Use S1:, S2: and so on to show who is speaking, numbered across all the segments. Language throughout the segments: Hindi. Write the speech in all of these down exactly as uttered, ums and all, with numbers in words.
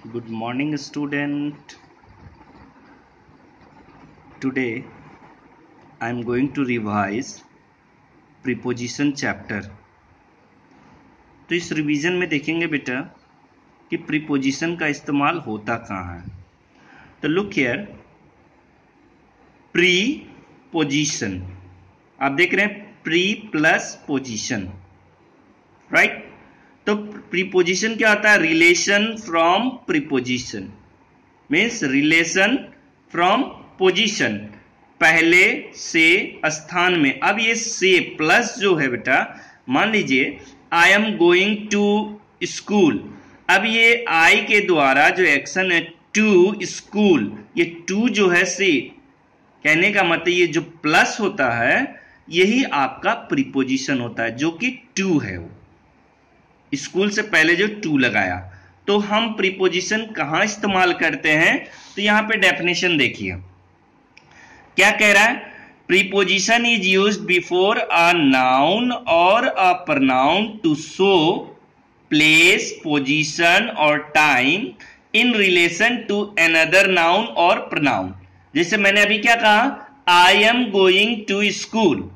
S1: Good morning, student. Today I am going to revise preposition chapter. तो इस रिवीजन में देखेंगे बेटा कि प्रीपोजिशन का इस्तेमाल होता कहाँ है. तो लुक हियर, प्रीपोजिशन आप देख रहे हैं, प्री प्लस पोजिशन, राइट. तो प्रीपोजिशन क्या होता है? Relation from preposition means relation from position, पहले से स्थान में. अब ये से प्लस जो है बेटा, मान लीजिए I am going to school. अब ये आई के द्वारा जो एक्शन है टू स्कूल, ये टू जो है से, कहने का मतलब ये जो प्लस होता है यही आपका प्रीपोजिशन होता है, जो कि टू है. वो स्कूल से पहले जो टू लगाया. तो हम प्रीपोजिशन कहां इस्तेमाल करते हैं? तो यहां पे डेफिनेशन देखिए क्या कह रहा है. Preposition is used before a noun और a pronoun to show place, position और time in relation to another noun और प्रनाउन. जैसे मैंने अभी क्या कहा, I am going to school.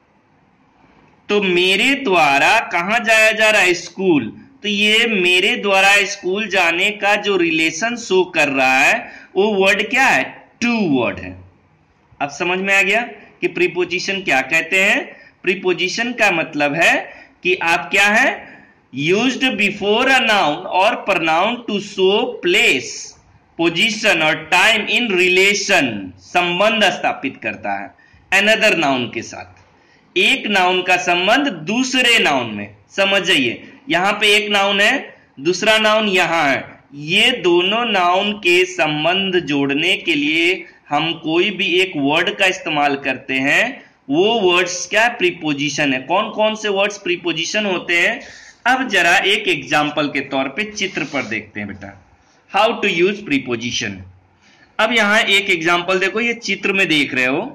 S1: तो मेरे द्वारा कहां जाया जा रहा है? स्कूल. तो ये मेरे द्वारा स्कूल जाने का जो रिलेशन शो कर रहा है वो वर्ड क्या है? टू वर्ड है. अब समझ में आ गया कि प्रीपोजिशन क्या कहते हैं. प्रीपोजिशन का मतलब है कि आप क्या है, यूज्ड बिफोर अ नाउन और pronoun to show place, position और टाइम इन रिलेशन, संबंध स्थापित करता है अनदर नाउन के साथ. एक नाउन का संबंध दूसरे नाउन में. समझ जाइए, यहां पे एक नाउन है, दूसरा नाउन यहां है. ये दोनों नाउन के संबंध जोड़ने के लिए हम कोई भी एक वर्ड का इस्तेमाल करते हैं. वो वर्ड्स क्या प्रीपोजिशन है. कौन कौन से वर्ड्स प्रीपोजिशन होते हैं? अब जरा एक एग्जाम्पल के तौर पे चित्र पर देखते हैं बेटा, हाउ टू यूज प्रीपोजिशन. अब यहां एक एग्जाम्पल देखो, ये चित्र में देख रहे हो,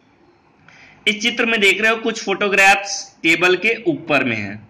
S1: इस चित्र में देख रहे हो कुछ फोटोग्राफ्स टेबल के ऊपर में है,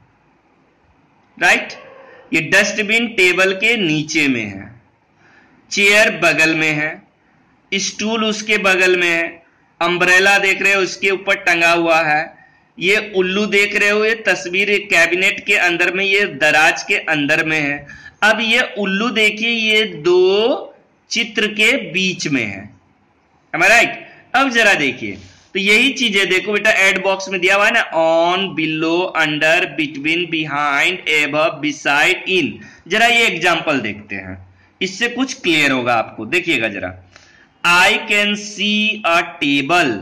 S1: राइट. ये डस्टबिन टेबल के नीचे में है, चेयर बगल में है, स्टूल उसके बगल में है, अम्ब्रेला देख रहे हो उसके ऊपर टंगा हुआ है, ये उल्लू देख रहे हो, ये तस्वीर एक कैबिनेट के अंदर में, ये दराज के अंदर में है. अब ये उल्लू देखिए, ये दो चित्र के बीच में है, am I right? अब जरा देखिए, तो यही चीजें देखो बेटा, एड बॉक्स में दिया हुआ है ना, on, below, under, between, behind, above, beside, in. जरा ये एग्जांपल देखते हैं, इससे कुछ क्लियर होगा आपको. देखिएगा जरा, आई कैन सी अ टेबल.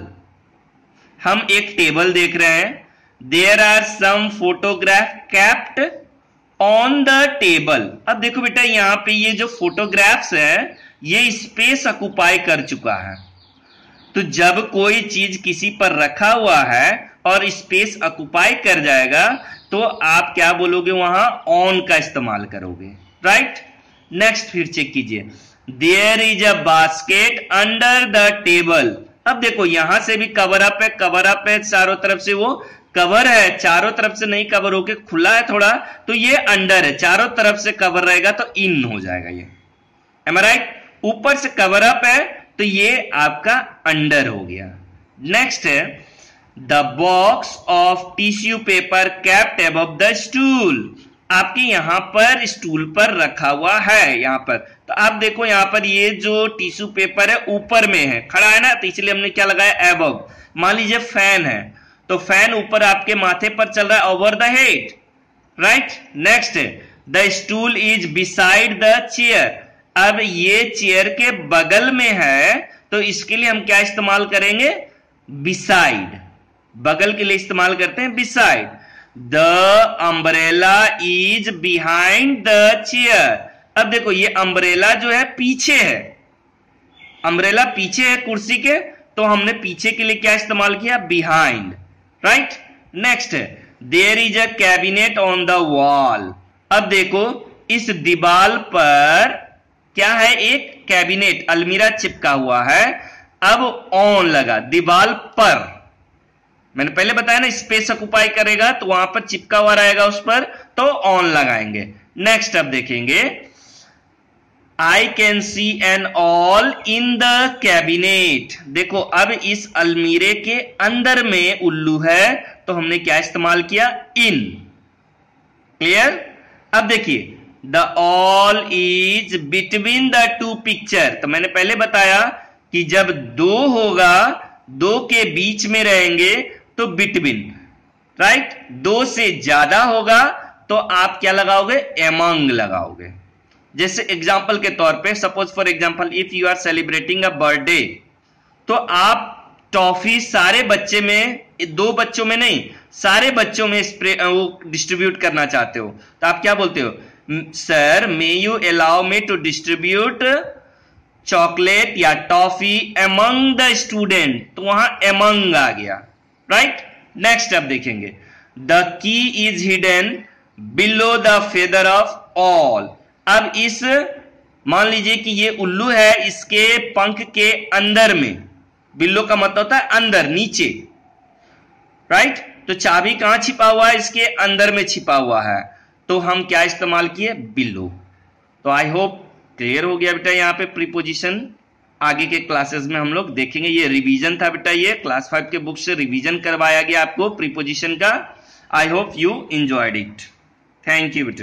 S1: हम एक टेबल देख रहे हैं. There are some photograph kept on the table. अब देखो बेटा, यहां पे ये जो फोटोग्राफ्स है ये स्पेस ऑक्युपाई कर चुका है. तो जब कोई चीज किसी पर रखा हुआ है और स्पेस ऑक्युपाई कर जाएगा तो आप क्या बोलोगे? वहां ऑन का इस्तेमाल करोगे, राइट. नेक्स्ट फिर चेक कीजिए, there is a basket under the table. अब देखो यहां से भी कवर अप है, कवर अप है, चारों तरफ से वो कवर है, चारों तरफ से नहीं कवर होके खुला है थोड़ा, तो ये अंडर है. चारों तरफ से कवर रहेगा तो इन हो जाएगा ये, एम आई राइट. ऊपर से कवर अप है तो ये आपका अंडर हो गया. नेक्स्ट है, the box of tissue paper kept above the stool. आपके यहां पर स्टूल पर रखा हुआ है यहां पर. तो आप देखो यहां पर ये जो टिश्यू पेपर है ऊपर में है, खड़ा है ना, तो इसलिए हमने क्या लगाया? अबव. मान लीजिए फैन है, तो फैन ऊपर आपके माथे पर चल रहा है, over the head, right. Next है, the stool is beside the chair. अब ये चेयर के बगल में है, तो इसके लिए हम क्या इस्तेमाल करेंगे? बिसाइड. बगल के लिए इस्तेमाल करते हैं beside. The umbrella is behind the chair. अब देखो ये अम्ब्रेला जो है पीछे है, अम्ब्रेला पीछे है कुर्सी के, तो हमने पीछे के लिए क्या इस्तेमाल किया? Behind, right. नेक्स्ट है, there is a cabinet on the wall. अब देखो इस दीवार पर क्या है? एक कैबिनेट, अलमीरा चिपका हुआ है. अब ऑन लगा दीवार पर, मैंने पहले बताया ना स्पेस ऑक्युपाई करेगा तो वहां पर चिपका हुआ रहेगा उस पर, तो ऑन लगाएंगे. नेक्स्ट अब देखेंगे, I can see an owl in the cabinet. देखो अब इस अलमीरे के अंदर में उल्लू है तो हमने क्या इस्तेमाल किया, इन। क्लियर। अब देखिए the owl is between the two picture. तो मैंने पहले बताया कि जब दो होगा, दो के बीच में रहेंगे तो बिटवीन, राइट। दो से ज्यादा होगा तो आप क्या लगाओगे, एमंग लगाओगे। जैसे एग्जाम्पल के तौर पे, suppose for example if you are celebrating a birthday, तो आप टॉफी सारे बच्चे में, दो बच्चों में नहीं, सारे बच्चों में स्प्रे वो डिस्ट्रीब्यूट करना चाहते हो, तो आप क्या बोलते हो, sir may you allow me to distribute chocolate या टॉफी एमंग द स्टूडेंट। तो वहां एमंग आ गया, राइट। नेक्स्ट अब देखेंगे, the key is hidden below the feather of all. अब इस, मान लीजिए कि ये उल्लू है, इसके पंख के अंदर में, बिल्लो का मतलब होता है अंदर, नीचे, राइट। तो चाबी कहां छिपा हुआ है, इसके अंदर में छिपा हुआ है, तो हम क्या इस्तेमाल किए, बिल्लो। तो आई होप क्लियर हो गया बेटा। यहाँ पे प्रीपोजिशन आगे के क्लासेस में हम लोग देखेंगे। ये रिवीजन था बेटा, ये क्लास फाइव के बुक से रिवीजन करवाया गया आपको प्रीपोजिशन का। I hope you enjoyed it. Thank you बेटा।